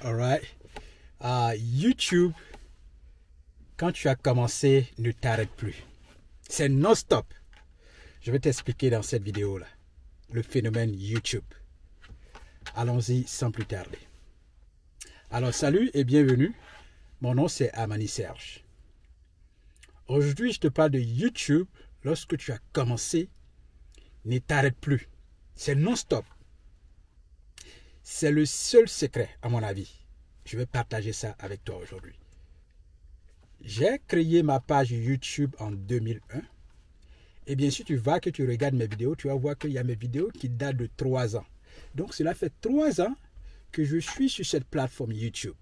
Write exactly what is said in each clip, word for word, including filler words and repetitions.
Alright. Uh, YouTube, quand tu as commencé, ne t'arrête plus. C'est non-stop. Je vais t'expliquer dans cette vidéo-là le phénomène YouTube. Allons-y sans plus tarder. Alors, salut et bienvenue. Mon nom, c'est Amani Serge. Aujourd'hui, je te parle de YouTube. Lorsque tu as commencé, ne t'arrête plus. C'est non-stop. C'est le seul secret, à mon avis. Je vais partager ça avec toi aujourd'hui. J'ai créé ma page YouTube en deux mille un. Et bien, si tu vas, que tu regardes mes vidéos, tu vas voir qu'il y a mes vidéos qui datent de trois ans. Donc, cela fait trois ans que je suis sur cette plateforme YouTube.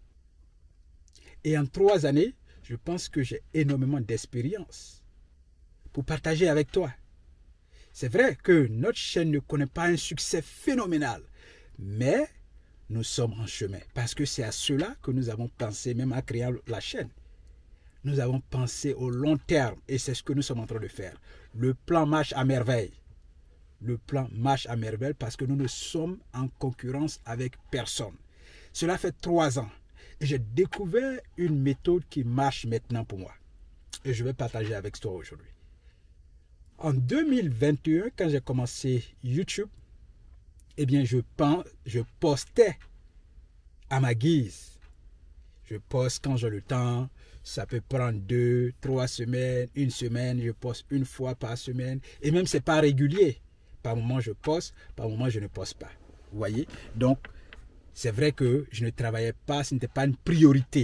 Et en trois années, je pense que j'ai énormément d'expérience pour partager avec toi. C'est vrai que notre chaîne ne connaît pas un succès phénoménal, mais nous sommes en chemin parce que c'est à cela que nous avons pensé même à créer la chaîne. Nous avons pensé au long terme et c'est ce que nous sommes en train de faire. Le plan marche à merveille. Le plan marche à merveille parce que nous ne sommes en concurrence avec personne. Cela fait trois ans et j'ai découvert une méthode qui marche maintenant pour moi. Et je vais partager avec toi aujourd'hui. En deux mille vingt et un, quand j'ai commencé YouTube, eh bien, je, pense, je postais à ma guise. Je poste quand j'ai le temps. Ça peut prendre deux, trois semaines, une semaine. Je poste une fois par semaine. Et même, ce n'est pas régulier. Par moment, je poste. Par moment, je ne poste pas. Vous voyez? Donc, c'est vrai que je ne travaillais pas. Ce n'était pas une priorité.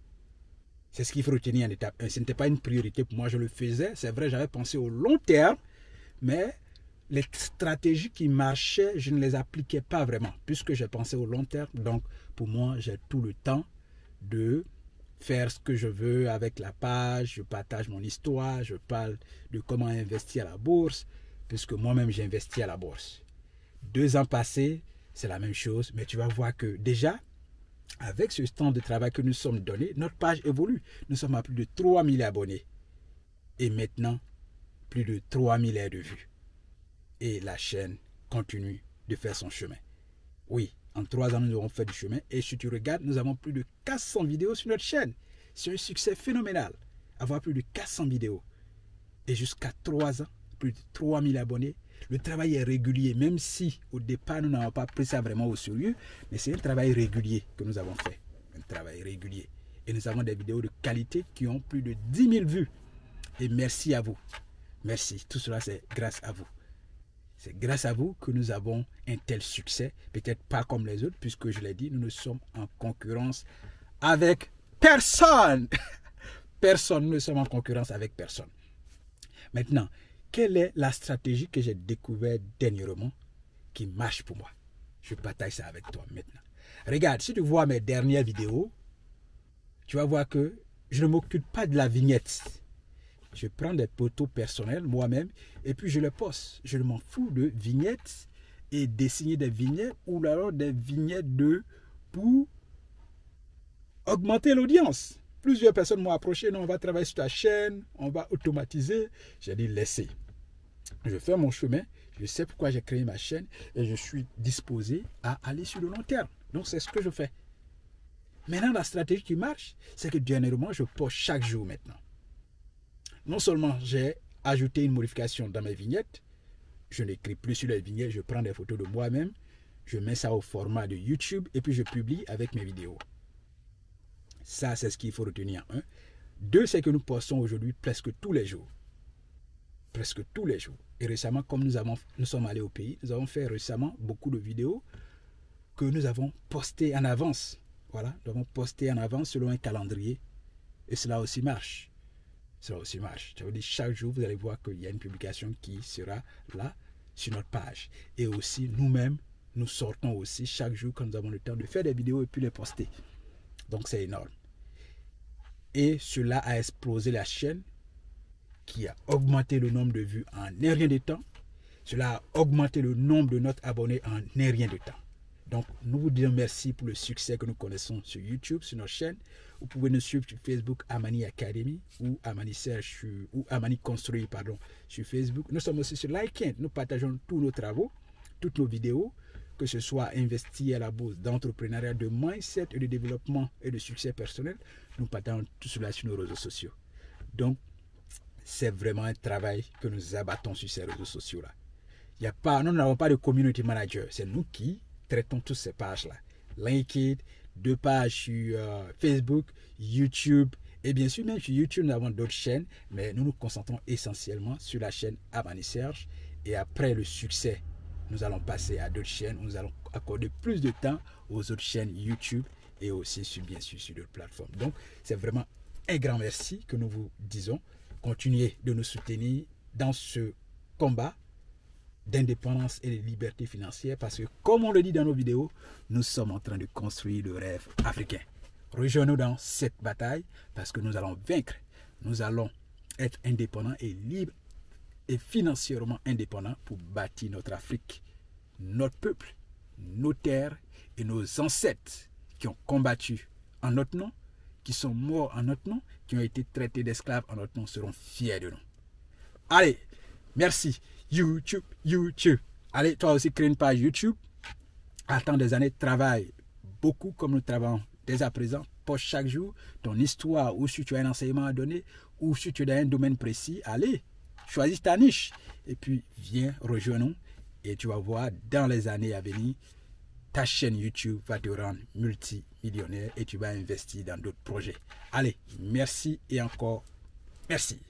C'est ce qu'il faut retenir en étape un. Ce n'était pas une priorité pour moi. Je le faisais. C'est vrai, j'avais pensé au long terme. Mais les stratégies qui marchaient, je ne les appliquais pas vraiment. Puisque j'ai pensé au long terme. Donc, pour moi, j'ai tout le temps de faire ce que je veux avec la page. Je partage mon histoire. Je parle de comment investir à la bourse. Puisque moi-même, j'ai investi à la bourse. Deux ans passés, c'est la même chose. Mais tu vas voir que déjà, avec ce temps de travail que nous sommes donnés, notre page évolue. Nous sommes à plus de trois mille abonnés. Et maintenant, plus de trois mille heures de vues. Et la chaîne continue de faire son chemin. Oui, en trois ans, nous avons fait du chemin. Et si tu regardes, nous avons plus de quatre cents vidéos sur notre chaîne. C'est un succès phénoménal. Avoir plus de quatre cents vidéos. Et jusqu'à trois ans, plus de trois mille abonnés. Le travail est régulier, même si au départ, nous n'avons pas pris ça vraiment au sérieux. Mais c'est un travail régulier que nous avons fait. Un travail régulier. Et nous avons des vidéos de qualité qui ont plus de dix mille vues. Et merci à vous. Merci. Tout cela, c'est grâce à vous. C'est grâce à vous que nous avons un tel succès. Peut-être pas comme les autres, puisque je l'ai dit, nous ne sommes en concurrence avec personne. Personne. Nous ne sommes en concurrence avec personne. Maintenant, quelle est la stratégie que j'ai découverte dernièrement qui marche pour moi? Je partage ça avec toi maintenant. Regarde, si tu vois mes dernières vidéos, tu vas voir que je ne m'occupe pas de la vignette. Je prends des photos personnelles moi-même et puis je les poste. Je ne m'en fous de vignettes et dessiner des vignettes ou alors des vignettes de pour augmenter l'audience. Plusieurs personnes m'ont approché, non, on va travailler sur ta chaîne, on va automatiser. J'ai dit, laissez. Je fais mon chemin, je sais pourquoi j'ai créé ma chaîne et je suis disposé à aller sur le long terme. Donc, c'est ce que je fais. Maintenant, la stratégie qui marche, c'est que dernièrement, je poste chaque jour maintenant. Non seulement j'ai ajouté une modification dans mes vignettes, je n'écris plus sur les vignettes, je prends des photos de moi-même, je mets ça au format de YouTube et puis je publie avec mes vidéos. Ça, c'est ce qu'il faut retenir. Un. Deux, c'est que nous postons aujourd'hui presque tous les jours. Presque tous les jours. Et récemment, comme nous, avons, nous sommes allés au pays, nous avons fait récemment beaucoup de vidéos que nous avons postées en avance. Voilà, nous avons posté en avance selon un calendrier. Et cela aussi marche. Cela aussi marche. Ça veut dire chaque jour, vous allez voir qu'il y a une publication qui sera là sur notre page. Et aussi, nous-mêmes, nous sortons aussi chaque jour quand nous avons le temps de faire des vidéos et puis les poster. Donc, c'est énorme. Et cela a explosé la chaîne qui a augmenté le nombre de vues en un rien de temps. Cela a augmenté le nombre de notre abonnés en un rien de temps. Donc, nous vous disons merci pour le succès que nous connaissons sur YouTube, sur notre chaîne. Vous pouvez nous suivre sur Facebook, Amani Academy, ou Amani Serge, ou Amani Construit, pardon, sur Facebook. Nous sommes aussi sur LinkedIn. Nous partageons tous nos travaux, toutes nos vidéos. que ce soit investir à la bourse, d'entrepreneuriat, de mindset et de développement et de succès personnel, nous partons tout cela sur nos réseaux sociaux. Donc, c'est vraiment un travail que nous abattons sur ces réseaux sociaux-là. Il y a pas, nous n'avons pas de community manager, c'est nous qui traitons toutes ces pages-là. LinkedIn, deux pages sur euh, Facebook, YouTube, et bien sûr, même sur YouTube, nous avons d'autres chaînes, mais nous nous concentrons essentiellement sur la chaîne Amani Serge. Et après le succès, nous allons passer à d'autres chaînes, nous allons accorder plus de temps aux autres chaînes YouTube et aussi, sur, bien sûr, sur d'autres plateformes. Donc, c'est vraiment un grand merci que nous vous disons. Continuez de nous soutenir dans ce combat d'indépendance et de liberté financière parce que, comme on le dit dans nos vidéos, nous sommes en train de construire le rêve africain. Rejoignez-nous dans cette bataille parce que nous allons vaincre. Nous allons être indépendants et libres et financièrement indépendants pour bâtir notre Afrique, notre peuple, nos terres et nos ancêtres qui ont combattu en notre nom, qui sont morts en notre nom, qui ont été traités d'esclaves en notre nom, seront fiers de nous. Allez, merci. YouTube, YouTube. Allez, toi aussi, crée une page YouTube. Attends des années, travaille beaucoup comme nous travaillons dès à présent. Poste chaque jour ton histoire ou si tu as un enseignement à donner ou si tu as un domaine précis. Allez, choisis ta niche et puis viens, rejoins-nous et tu vas voir dans les années à venir, ta chaîne YouTube va te rendre multimillionnaire et tu vas investir dans d'autres projets. Allez, merci et encore merci.